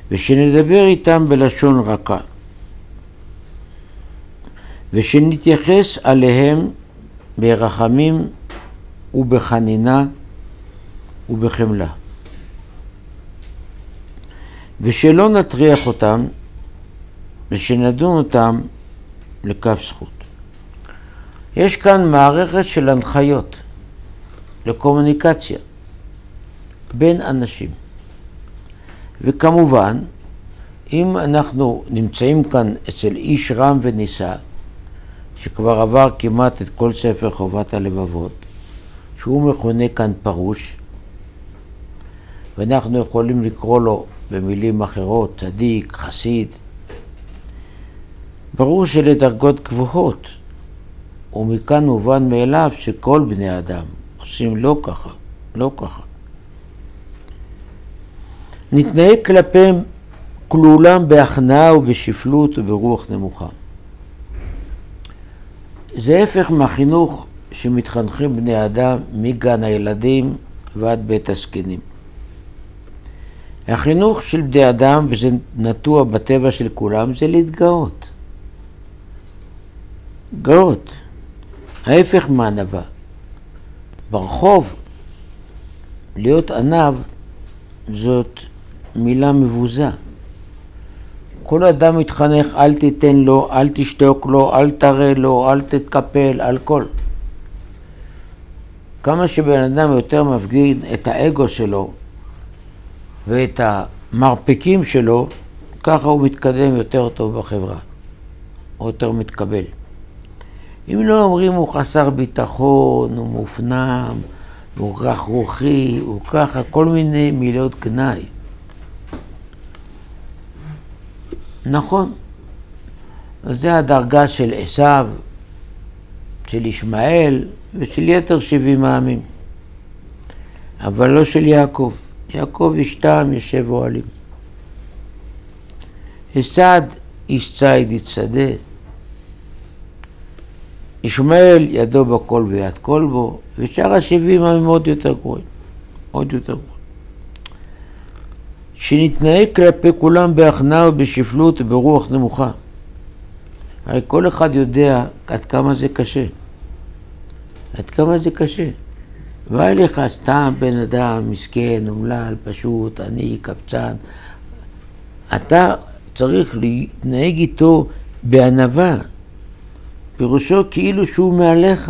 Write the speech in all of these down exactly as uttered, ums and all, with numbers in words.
ושנדבר איתם בלשון רכה, ושנתייחס עליהם ברחמים ובחנינה ובחמלה, ושלא נטריח אותם, ושנדון אותם לכף זכות. יש כאן מערכת של הנחיות לקומוניקציה בין אנשים. וכמובן, אם אנחנו נמצאים כאן אצל איש רם ונישא, שכבר עבר כמעט את כל ספר חובת הלבבות, שהוא מכונה כאן פרוש, ואנחנו יכולים לקרוא לו במילים אחרות, צדיק, חסיד, ברור שלדרגות גבוהות, ומכאן מובן מאליו שכל בני אדם עושים לא ככה, לא ככה. נתנהג כלפיהם כלולם בהכנעה ובשפלות וברוח נמוכה. זה הפך מהחינוך שמתחנכים בני אדם מגן הילדים ועד בית הזקנים. החינוך של בני אדם, וזה נטוע בטבע של כולם, זה להתגאות. גאות. ההפך מענווה. ברחוב, להיות ענב זאת מילה מבוזה. כל אדם מתחנך, אל תיתן לו, אל תשתוק לו, אל תראה לו, אל תתקפל, על כל. כמה שבן אדם יותר מפגין את האגו שלו ואת המרפקים שלו, ככה הוא מתקדם יותר טוב בחברה, או יותר מתקבל. אם לא אומרים הוא חסר ביטחון, הוא מופנם, הוא כך רוחי, הוא ככה, כל מיני מילות גנאי. נכון, זה הדרגה של עשיו, של ישמעאל ושל יתר שבעים העמים, אבל לא של יעקב. יעקב איש טעם יושב אוהלים. הסד איש ציד יצדה, ישמעאל ידו בכל ויד כל בו, ושאר השבעים העמים עוד יותר גרועים, עוד יותר גרועים. שנתנהג כלפי כולם בהכנעה ובשפלות וברוח נמוכה. הרי כל אחד יודע עד כמה זה קשה. עד כמה זה קשה. בא אליך סתם בן אדם, מסכן, אומלל, פשוט, עני, קבצן. אתה צריך להתנהג איתו בענווה. פירושו כאילו שהוא מעליך.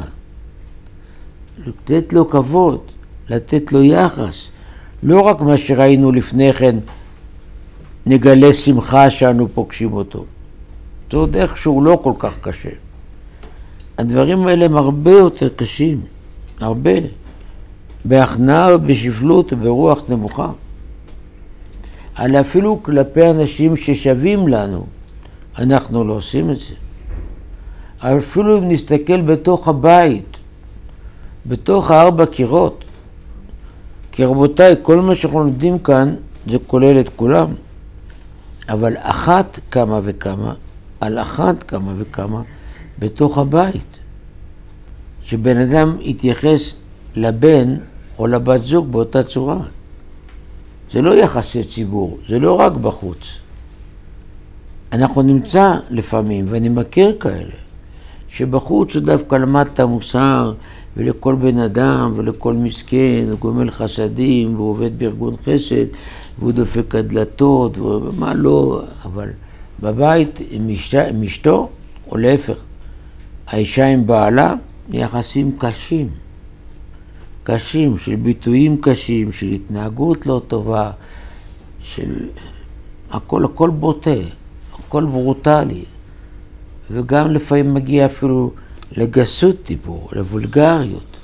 לתת לו כבוד, לתת לו יחס. לא רק מה שראינו לפני כן, נגלה שמחה שאנו פוגשים אותו. זה עוד איכשהו לא כל כך קשה. הדברים האלה הם הרבה יותר קשים, הרבה. בהכנעה ובשפלות וברוח נמוכה. אבל אפילו כלפי אנשים ששווים לנו, אנחנו לא עושים את זה. אפילו אם נסתכל בתוך הבית, בתוך הארבע קירות, כי רבותיי, כל מה שאנחנו לומדים כאן, זה כולל את כולם. אבל אחת כמה וכמה, על אחת כמה וכמה, בתוך הבית. שבן אדם יתייחס לבן או לבת זוג באותה צורה. זה לא יחסי ציבור, זה לא רק בחוץ. אנחנו נמצא לפעמים, ואני מכיר כאלה, שבחוץ הוא דווקא למד את המוסר, ולכל בן אדם ולכל מסכן, הוא גומל חסדים, והוא עובד בארגון חסד, והוא דופק הדלתות, ומה לא, אבל בבית עם, אשתה, עם אשתו, או להפך, האישה עם בעלה, יחסים קשים, קשים, של ביטויים קשים, של התנהגות לא טובה, של הכל, הכל בוטה, הכל ברוטלי, וגם לפעמים מגיע אפילו לגסות דיבור, לבולגריות.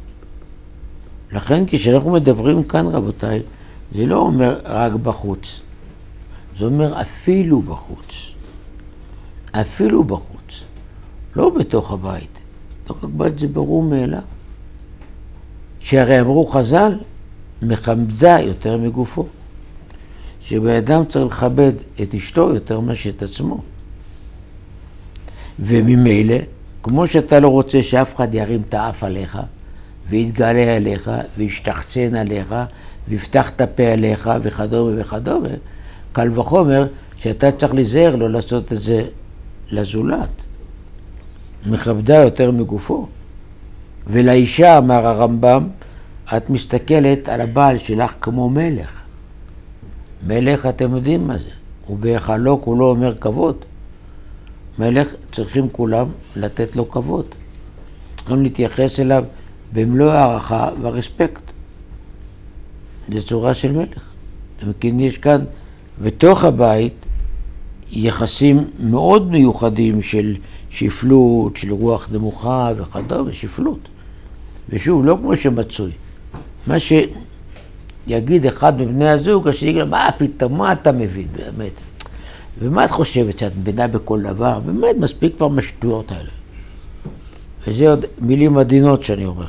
לכן כשאנחנו מדברים כאן, רבותיי, זה לא אומר רק בחוץ, זה אומר אפילו בחוץ. אפילו בחוץ, לא בתוך הבית. בתוך הבית זה ברור מאליו. שהרי אמרו חז"ל, מכבדה יותר מגופו. שבאדם צריך לכבד את אשתו יותר מאשר את עצמו. וממילא, כמו שאתה לא רוצה שאף אחד ירים את האף עליך, ויתגלה עליך, וישתחצן עליך, ויפתח את הפה עליך, וכדומה וכדומה, קל וחומר שאתה צריך להיזהר לא לעשות את זה לזולת. מכבדה יותר מגופו. ולאישה, אמר הרמב"ם, את מסתכלת על הבעל שלך כמו מלך. מלך, אתם יודעים מה זה. הוא בהיכלו כולו אומר כבוד. מלך צריכים כולם לתת לו כבוד. צריכים להתייחס אליו במלוא הערכה והרספקט. זו צורה של מלך. וכן יש כאן בתוך הבית יחסים מאוד מיוחדים של שפלות, של רוח נמוכה וכדומה, שפלות. ושוב, לא כמו שמצוי. מה שיגיד אחד מבני הזוג, השני יגיד, מה פתאום, מה אתה מבין, באמת? ומה את חושבת, שאת מבינה בכל דבר? באמת, מספיק כבר מהשטויות האלה. וזה עוד מילים עדינות שאני אומר.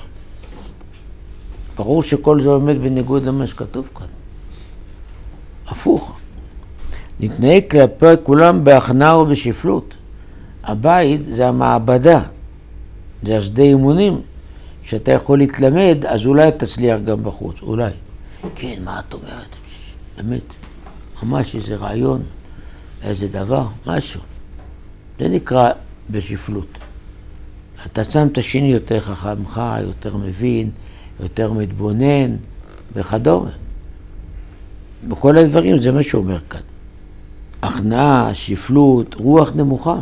ברור שכל זה עומד בניגוד למה שכתוב כאן. הפוך. נתנהג כלפי כולם בהכנעה ובשפלות. הבית זה המעבדה, זה השדה אימונים, שאתה יכול להתלמד, אז אולי תצליח גם בחוץ, אולי. כן, מה את אומרת? באמת, ממש איזה רעיון, איזה דבר, משהו. זה נקרא בשפלות. אתה שם את השני יותר חכמך, יותר מבין, יותר מתבונן, וכדומה. בכל הדברים זה מה שאומר כאן. הכנעה, שפלות, רוח נמוכה.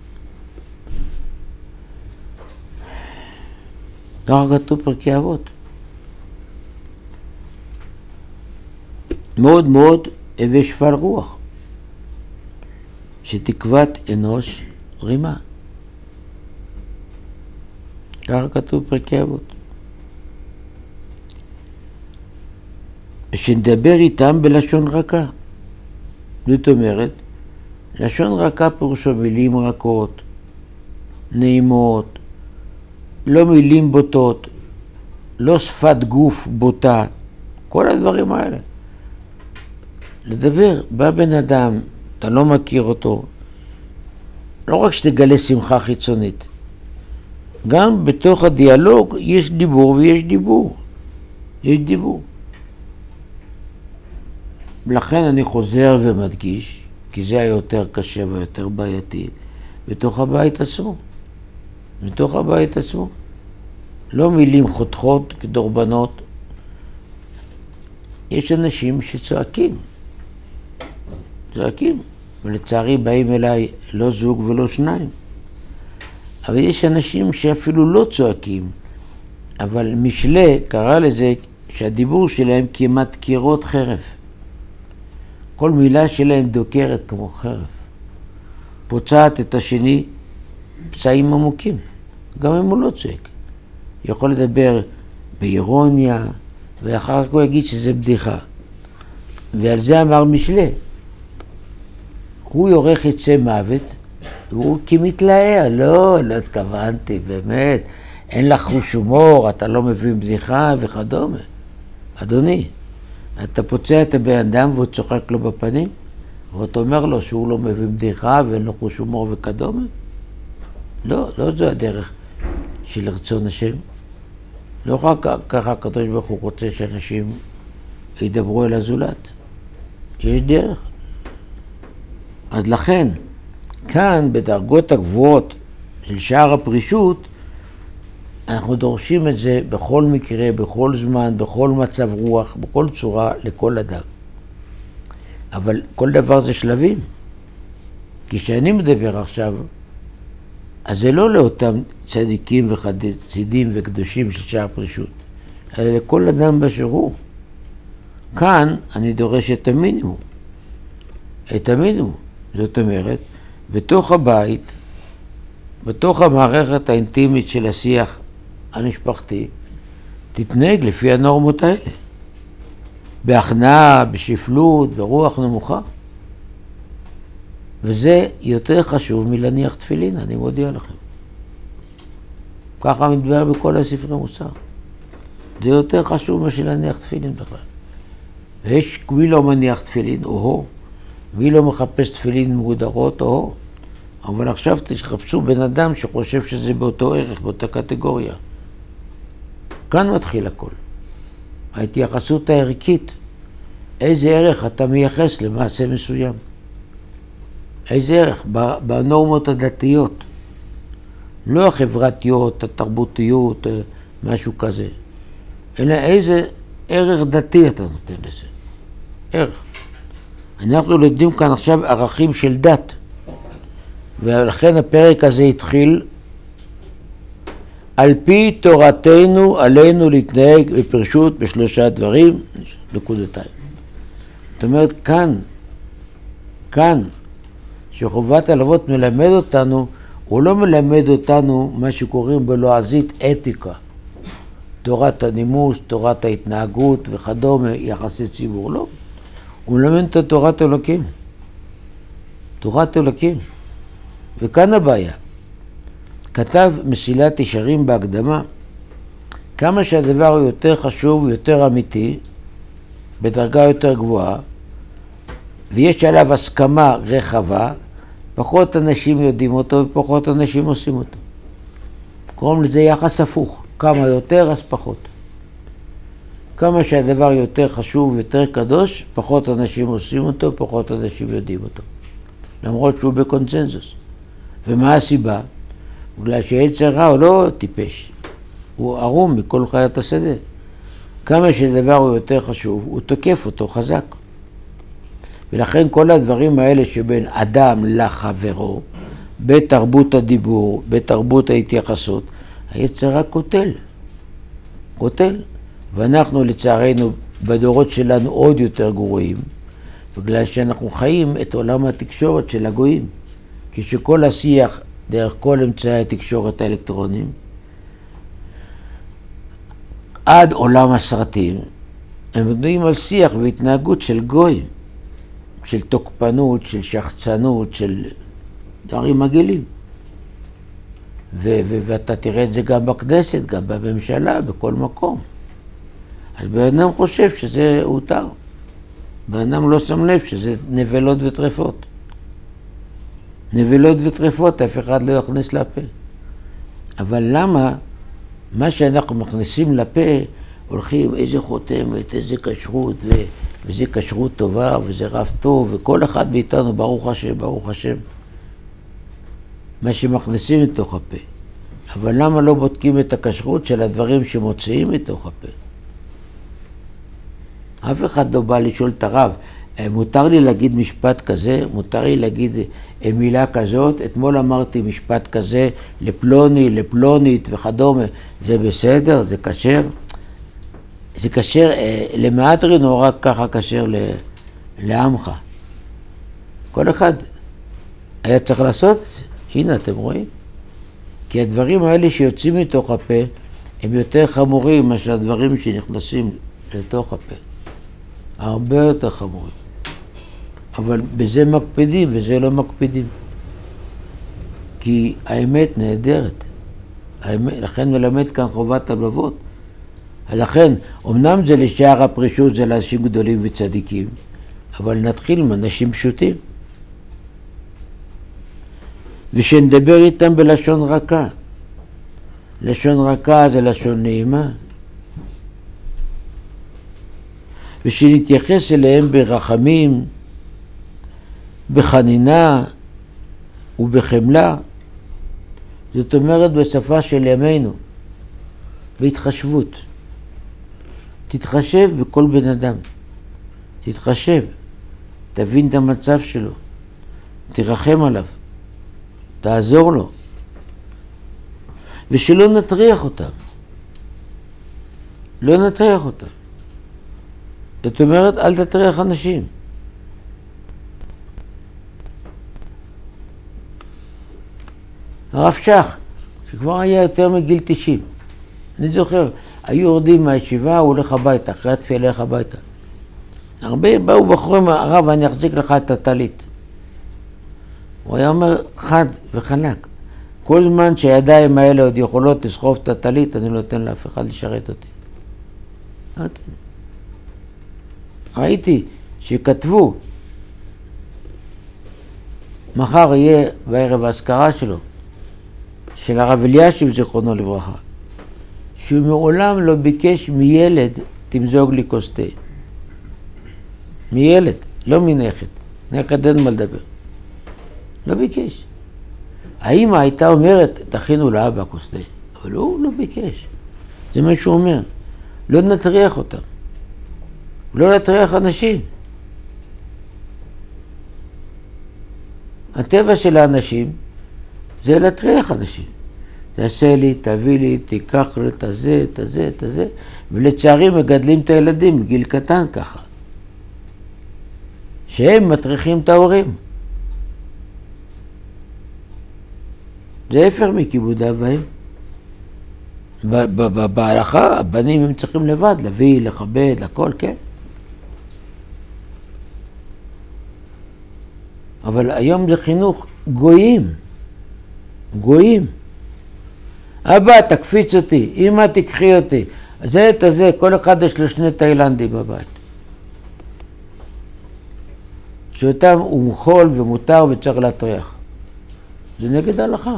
ככה כתוב פרקי אבות. מאוד מאוד הווה שפל רוח, שתקוות אנוש רימה. ככה כתוב פרקי אבות. ושנדבר איתם בלשון רכה. זאת אומרת, לשון רכה פירושו מילים רכות, נעימות, לא מילים בוטות, לא שפת גוף בוטה, כל הדברים האלה. לדבר, בא בן אדם, אתה לא מכיר אותו, לא רק שתגלה שמחה חיצונית, גם בתוך הדיאלוג יש דיבור ויש דיבור. יש דיבור. לכן אני חוזר ומדגיש, כי זה היותר קשה ויותר בעייתי, בתוך הבית עצמו. בתוך הבית עצמו. לא מילים חותכות כדורבנות. יש אנשים שצועקים. צועקים. ולצערי באים אליי לא זוג ולא שניים. אבל יש אנשים שאפילו לא צועקים. אבל משלה קרא לזה שהדיבור שלהם כמעט קירות חרב. כל מילה שלהם דוקרת כמו חרב. פוצעת את השני פצעים עמוקים. גם אם הוא לא צועק. יכול לדבר באירוניה, ואחר כך הוא יגיד שזה בדיחה. ועל זה אמר משלה. הוא יורך יצא מוות, והוא כמתלהה. לא, לא התכוונתי, באמת. אין לך חוש הומור, אתה לא מבין בדיחה וכדומה. אדוני, אתה פוצע את הבן אדם והוא צוחק לו בפנים, ואתה אומר לו שהוא לא מבין בדיחה ואין לו חוש הומור וכדומה? לא, לא זו הדרך של רצון השם. לא רק ככה הקדוש ברוך הוא רוצה שאנשים ידברו אל הזולת. יש דרך. אז לכן, כאן בדרגות הגבוהות של שער הפרישות, אנחנו דורשים את זה בכל מקרה, בכל זמן, בכל מצב רוח, בכל צורה, לכל אדם. אבל כל דבר זה שלבים. כי כשאני מדבר עכשיו, אז זה לא לאותם צדיקים וחסידים וקדושים של שער הפרישות, אלא לכל אדם באשר הוא. כאן אני דורש את המינימום. את המינימום. זאת אומרת, בתוך הבית, בתוך המערכת האינטימית של השיח המשפחתי, תתנהג לפי הנורמות האלה. בהכנעה, בשפלות, ברוח נמוכה. וזה יותר חשוב מלהניח תפילין, אני מודיע לכם. ככה מתבאר בכל הספרי מוסר. זה יותר חשוב משל להניח תפילין בכלל. ויש מי לא מניח תפילין, או-הו. מי לא מחפש תפילין מגודרות, או-הו. אבל עכשיו תחפשו בן אדם שחושב שזה באותו ערך, באותה קטגוריה. כאן מתחיל הכל. ההתייחסות הערכית איזה ערך אתה מייחס למעשה מסוים. איזה ערך בנורמות הדתיות. לא החברתיות, התרבותיות, משהו כזה. אלא איזה ערך דתי אתה נותן לזה. ערך. אנחנו לומדים כאן עכשיו ערכים של דת. ולכן הפרק הזה התחיל על פי תורתנו עלינו להתנהג בפרשות בשלושה דברים, נקודתיים. זאת אומרת, כאן, כאן, שחובת הלוות מלמד אותנו, הוא לא מלמד אותנו מה שקוראים בלועזית אתיקה. תורת הנימוס, תורת ההתנהגות וכדומה, יחסי ציבור, לא. הוא מלמד את תורת אלוקים. תורת אלוקים. וכאן הבעיה. כתב מסילת ישרים בהקדמה, כמה שהדבר הוא יותר חשוב ויותר אמיתי, בדרגה יותר גבוהה, ויש עליו הסכמה רחבה, פחות אנשים יודעים אותו ופחות אנשים עושים אותו. קוראים לזה יחס הפוך, כמה יותר אז פחות. כמה שהדבר יותר חשוב ויותר קדוש, פחות אנשים עושים אותו, פחות אנשים יודעים אותו. למרות שהוא בקונצנזוס. ומה הסיבה? בגלל שיצר רע הוא לא טיפש, הוא ערום מכל חיית השדה. כמה שדבר הוא יותר חשוב, הוא תוקף אותו חזק. ולכן כל הדברים האלה שבין אדם לחברו, בתרבות הדיבור, בתרבות ההתייחסות, היצר רע קוטל. קוטל. ואנחנו לצערנו בדורות שלנו עוד יותר גרועים, בגלל שאנחנו חיים את עולם התקשורת של הגויים. כשכל השיח דרך כל אמצעי התקשורת האלקטרונים, עד עולם הסרטים, הם מדברים על שיח והתנהגות של גויים, של תוקפנות, של שחצנות, של דברים מגעילים. ו- ו- ואתה תראה את זה גם בכנסת, גם בממשלה, בכל מקום. אז בן אדם חושב שזה הותר. בן אדם לא שם לב שזה נבלות וטרפות. נבלות וטרפות, אף אחד לא יכניס לפה. אבל למה מה שאנחנו מכניסים לפה, הולכים איזה חותמת, איזה כשרות, ו- וזה כשרות טובה, וזה רב טוב, וכל אחד מאיתנו, ברוך השם, ברוך השם. מה שמכניסים מתוך הפה. אבל למה לא בודקים את הכשרות של הדברים שמוציאים מתוך הפה? אף אחד לא בא לשאול את הרב, מותר לי להגיד משפט כזה, מותר לי להגיד מילה כזאת, אתמול אמרתי משפט כזה לפלוני, לפלונית וכדומה, זה בסדר, זה כשר? זה כשר, למהדרין או רק ככה כשר לעמך? כל אחד היה צריך לעשות את זה, הנה אתם רואים? כי הדברים האלה שיוצאים מתוך הפה הם יותר חמורים מאשר הדברים שנכנסים לתוך הפה. הרבה יותר חמורים. אבל בזה מקפידים וזה לא מקפידים. כי האמת נהדרת. האמת, לכן מלמד כאן חובת הלבבות. לכן, אמנם זה לשער הפרישות, זה לאנשים גדולים וצדיקים, אבל נתחיל עם אנשים פשוטים. ושנדבר איתם בלשון רכה. לשון רכה זה לשון נעימה. ושנתייחס אליהם ברחמים, בחנינה ובחמלה. זאת אומרת בשפה של ימינו, בהתחשבות. תתחשב בכל בן אדם. תתחשב. תבין את המצב שלו. תרחם עליו. תעזור לו. ושלא נטריח אותם. לא נטריח אותם. זאת אומרת, אל תטריח אנשים. הרב שך, שכבר היה יותר מגיל תשעים. אני זוכר, היו יורדים מהישיבה, הוא הולך הביתה, אחרי התפילה הולך הביתה. הרבה באו בחורים, הרב, אני אחזיק לך את הטלית. הוא היה אומר חד וחלק. כל זמן שהידיים האלה עוד יכולות לסחוב את הטלית, אני לא נותן לאף אחד לשרת אותי. ראיתי שכתבו, מחר יהיה בערב ההזכרה שלו, של הרב אלישיב זיכרונו לברכה, שהוא מעולם לא ביקש מילד תמזוג לי כוס תה. מילד, לא מנכד. נכד אין מה לדבר. לא ביקש. האמא הייתה אומרת, תכינו לאבא כוס תה, אבל הוא לא ביקש. זה מה שהוא אומר. לא נטריח אותם. לא נטריח אנשים. הטבע של האנשים זה להטריח אנשים. תעשה לי, תביא לי, תיקח לי את הזה, את הזה, את הזה, ולצערי מגדלים את הילדים בגיל קטן ככה. שהם מטריחים את ההורים. זה הפך מכיבוד אב ואם. בהלכה הבנים הם צריכים לבד, להביא, לכבד, לכל, כן. אבל היום זה חינוך גויים. גויים. אבא, תקפיץ אותי, אמא, תקחי אותי. זה את הזה, כל אחד יש לו שני תאילנדים בבית. שאותם הוא מחול ומותר וצריך להטריח. זה נגד ההלכה.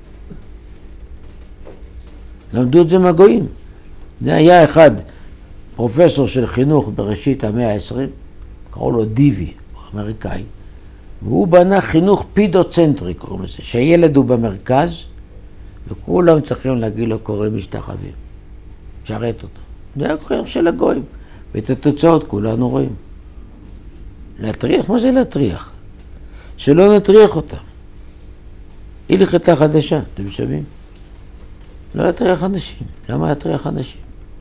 למדו את זה מהגויים. זה היה אחד, פרופסור של חינוך בראשית המאה העשרים, קראו לו דיבי, אמריקאי, והוא בנה חינוך פידוצנטרי, קוראים לזה, שהילד הוא במרכז, וכולם צריכים להגיד לו קוראים משתחווים. שרת אותו. זה החינוך של הגויים. ואת התוצאות כולנו רואים. להטריח? מה זה להטריח? שלא נטריח אותם. הלכתה חדשה, אתם שומעים? לא להטריח אנשים. למה להטריח אנשים?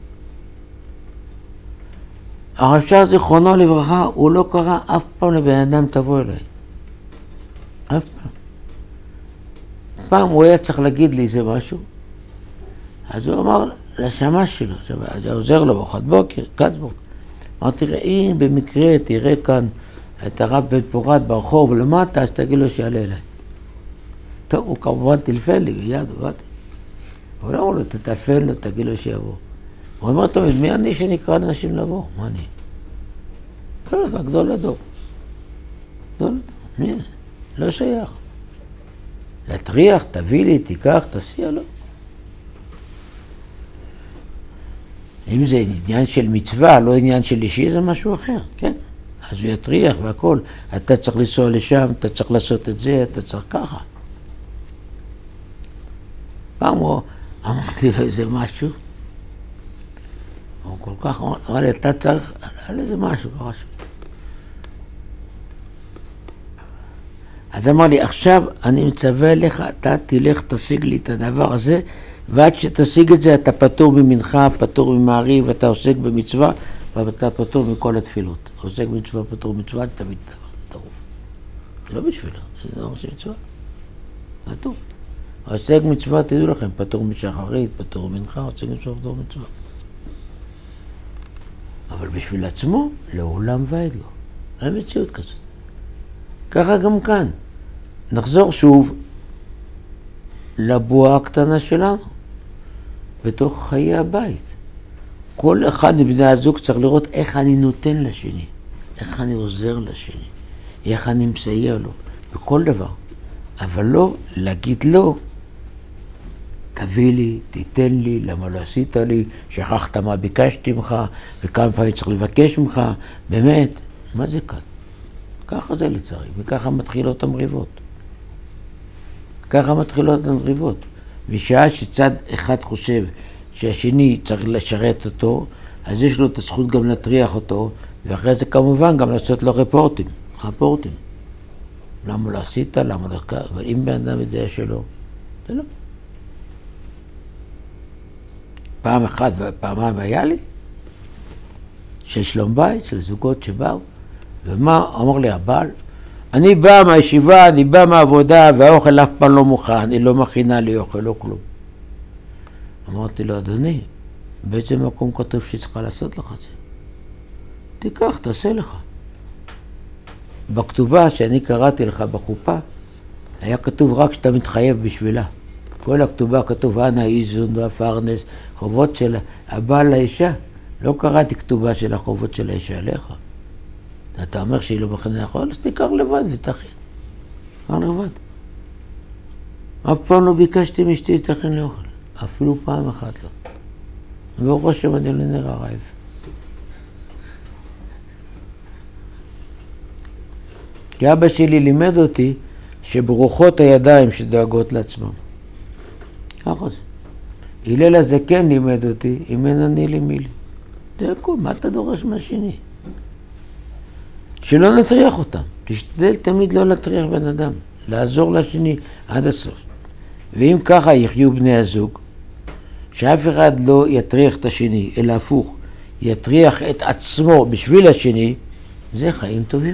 הרב שר זיכרונו לברכה, הוא לא קרא אף פעם לבן אדם תבוא אליי. אף פעם. פעם הוא היה צריך להגיד לי איזה משהו, אז הוא אמר לשמש שלו, אז הוא עוזר לו באחד בוקר, קצבוק. אמרתי, אם במקרה תראה כאן את הרב בן פורת ברחוב למטה, אז תגיד לו שיעלה אליי. טוב, הוא כמובן טלפן לי ביד, באתי. אבל לא אמר לו, תטפל לו, תגיד לו שיבוא. הוא אמר, טוב, מי אני שנקרא לאנשים לבוא? מה אני? ככה, גדול הדור. גדול הדור, מי זה? לא שייך. להטריח, תביא לי, תיקח, תסיע לו. אם זה עניין של מצווה, לא עניין של אישי, זה משהו אחר, כן? אז הוא יטריח והכל. אתה צריך לנסוע לשם, אתה צריך לעשות את זה, אתה צריך ככה. פעם הוא אמרתי לו איזה משהו, הוא כל כך אמר לי, אתה צריך על איזה משהו, משהו. אז אמר לי, עכשיו אני מצווה לך, אתה תלך, תשיג לי את הדבר הזה, ועד שתשיג את זה, אתה פטור ממנחה, פטור ממעריב, אתה עוסק במצווה, ואתה פטור מכל התפילות. עוסק במצווה, פטור במצווה, תמיד טרוף. לא בשבילו, זה לא עושה מצווה. פטור. עוסק מצווה, תדעו לכם, פטור משחרית, פטור מנחה, עוסק מצווה, פטור מצווה. אבל בשביל עצמו, לעולם ועד לו. אין מציאות כזאת. ככה גם כאן. נחזור שוב לבועה הקטנה שלנו, בתוך חיי הבית. כל אחד מבני הזוג צריך לראות איך אני נותן לשני, איך אני עוזר לשני, איך אני מסייע לו, בכל דבר. אבל לא להגיד לו, תביא לי, תיתן לי, למה לא עשית לי, שכחת מה ביקשתי ממך, וכמה פעמים צריך לבקש ממך, באמת, מה זה כאן? ככה זה לצערי, וככה מתחילות המריבות. ככה מתחילות המריבות. בשעה שצד אחד חושב שהשני צריך לשרת אותו, אז יש לו את הזכות גם להטריח אותו, ואחרי זה כמובן גם לעשות לו רפורטים, רפורטים. למה לא עשית, למה לא ככה, אבל אם בן אדם יודע שלא, זה לא. פעם אחת ופעמיים היה לי, של שלום בית, של זוגות שבאו, ומה אמר לי הבעל? אני בא מהישיבה, אני בא מהעבודה, והאוכל אף פעם לא מוכן, אני לא מכינה לי אוכל, לא כלום. אמרתי לו, אדוני, באיזה מקום כתוב שצריכה לעשות לך את זה? תיקח, תעשה לך. בכתובה שאני קראתי לך בחופה, היה כתוב רק שאתה מתחייב בשבילה. כל הכתובה כתוב, אנא איזון והפרנס, חובות של הבעל לאישה. לא קראתי כתובה של החובות של האישה עליך. אתה אומר שהיא לא מכינה לאכול, אז תיקח לבד ותכין. תיקח לבד. אף פעם לא ביקשתי מאשתי תכין לאכול. אפילו פעם אחת לא. וברוך השם אני לא נראה רעב. כי אבא שלי לימד אותי שברוכות הידיים שדואגות לעצמם. ככה זה. הלל הזקן לימד אותי, אם אין אני לי מי לי. זה הכל, מה אתה דורש מהשני? שלא נטריח אותם. תשתדל תמיד לא להטריח בן אדם. לעזור לשני עד הסוף. ואם ככה יחיו בני הזוג, שאף אחד לא יטריח את השני, אלא הפוך, יטריח את עצמו בשביל השני, זה חיים טובים.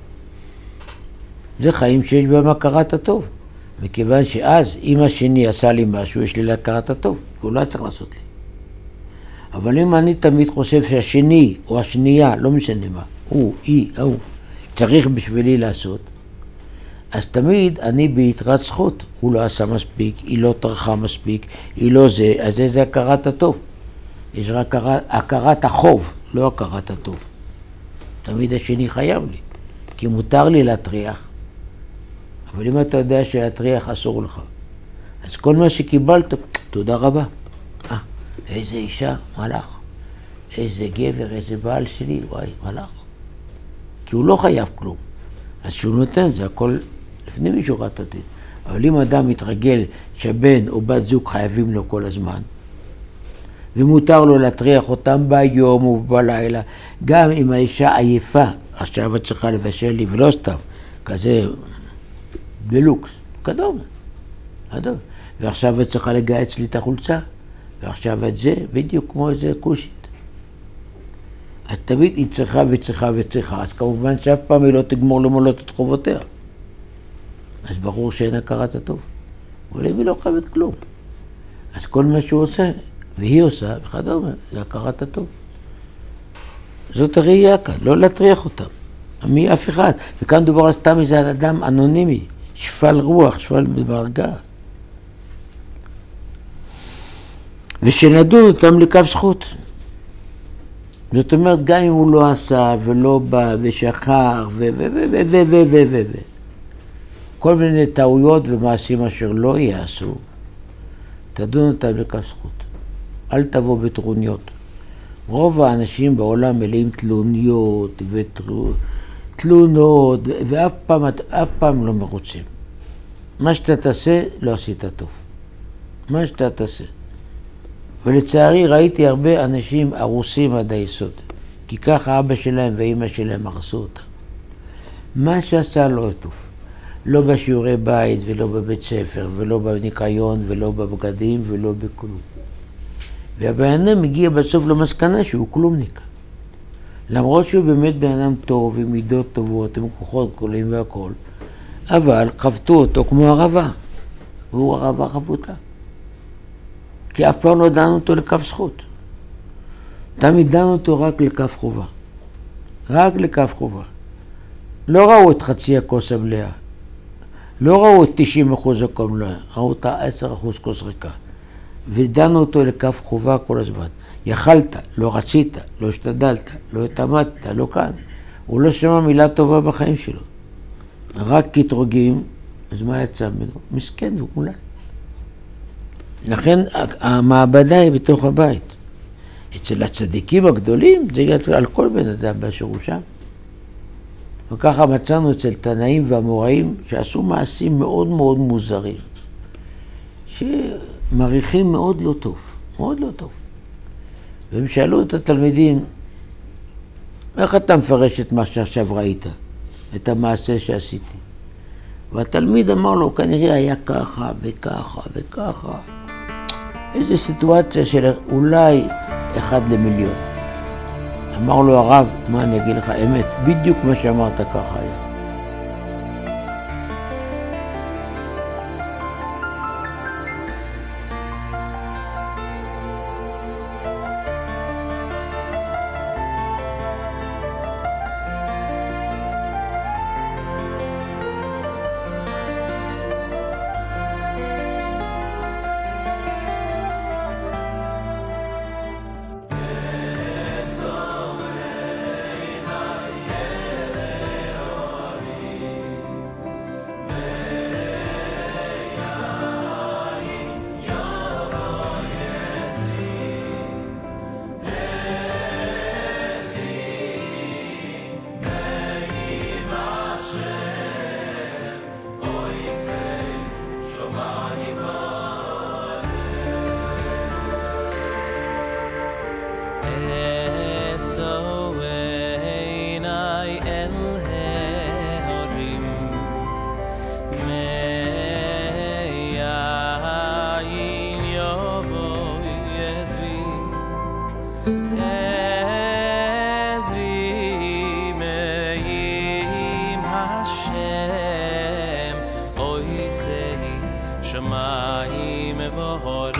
זה חיים שיש בהם הכרת הטוב. מכיוון שאז, אם השני עשה לי משהו, יש לי להכרת הטוב, כי הוא לא צריך לעשות לי. אבל אם אני תמיד חושב שהשני או השנייה, לא משנה מה, הוא, היא, הוא, צריך בשבילי לעשות, אז תמיד אני ביתרת זכות. הוא לא עשה מספיק, היא לא טרחה מספיק, היא לא זה, אז זה, זה הכרת הטוב. יש רק הכרת, הכרת החוב, לא הכרת הטוב. תמיד השני חייב לי, כי מותר לי להטריח. אבל אם אתה יודע שלהטריח אסור לך, אז כל מה שקיבלת, תודה רבה. אה, איזה אישה, מלאך. איזה גבר, איזה בעל שלי, וואי, מלאך. כי הוא לא חייב כלום. אז שהוא נותן, זה הכל לפני משורת הדין. אבל אם אדם מתרגל שבן או בת זוג חייבים לו כל הזמן, ומותר לו להטריח אותם ביום ובלילה, גם אם האישה עייפה, עכשיו את צריכה לבשל לי, ולא סתם, כזה בלוקס, קדום, קדום. ועכשיו את צריכה לגייץ לי את החולצה, ועכשיו את זה, בדיוק כמו איזה קושית. אז תמיד היא צריכה וצריכה וצריכה, אז כמובן שאף פעם היא לא תגמור למולות את חובותיה. אז ברור שאין הכרת הטוב. אבל היא לא חייבת כלום. אז כל מה שהוא עושה, והיא עושה, וכדומה, זה הכרת הטוב. זאת הראייה כאן, לא להטריח אותם. מי אף אחד. וכאן דובר על סתם איזה אדם אנונימי, שפל רוח, שפל ברגע. ושנדון אותם לכף זכות. זאת אומרת, גם אם הוא לא עשה ולא בא ושכח ו ו ו ו ו ו ו ו ו כל מיני טעויות ומעשים אשר לא יעשו, תדון אותם לכף זכות. אל תבוא בטרוניות. רוב האנשים בעולם מלאים תלוניות ותלונות, ואף פעם, אף פעם לא מרוצים. מה שאתה תעשה, לא עשית טוב. מה שאתה תעשה. ולצערי ראיתי הרבה אנשים הרוסים עד היסוד, כי ככה אבא שלהם ואמא שלהם הרסו אותם. מה שעשה לא טוב. לא בשיעורי בית ולא בבית ספר ולא בניקיון ולא בבגדים ולא בכלום. והבן אדם מגיע בסוף למסקנה שהוא כלומניק. למרות שהוא באמת בן אדם טוב עם מידות טובות, עם כוחות גדולים והכל, אבל חבטו אותו כמו ערבה, והוא ערבה חבוטה. כי אף פעם לא דנו אותו לכף זכות. תמיד דנו אותו רק לכף חובה. רק לכף חובה. לא ראו את חצי הכוס המלאה. לא ראו את תשעים אחוז הכל מלאה. ראו את עשרה אחוז כוס ריקה. ודנו אותו לכף חובה כל הזמן. יכלת, לא רצית, לא השתדלת, לא התאמצת, לא כאן. הוא לא שמע מילה טובה בחיים שלו. רק קטרוגים, אז מה יצא ממנו? מסכן וכולה. לכן המעבדה היא בתוך הבית. אצל הצדיקים הגדולים זה יצא על כל בן אדם באשר הוא שם. וככה מצאנו אצל תנאים והמוראים שעשו מעשים מאוד מאוד מוזרים, שמריחים מאוד לא טוב, מאוד לא טוב. והם שאלו את התלמידים, איך אתה מפרש את מה שעכשיו ראית, את המעשה שעשיתי? והתלמיד אמר לו, כנראה היה ככה וככה וככה. איזו סיטואציה של אולי אחד למיליון. אמר לו הרב, מה אני אגיד לך אמת? בדיוק מה שאמרת ככה היה. Hashem, oisei shamayim v'hor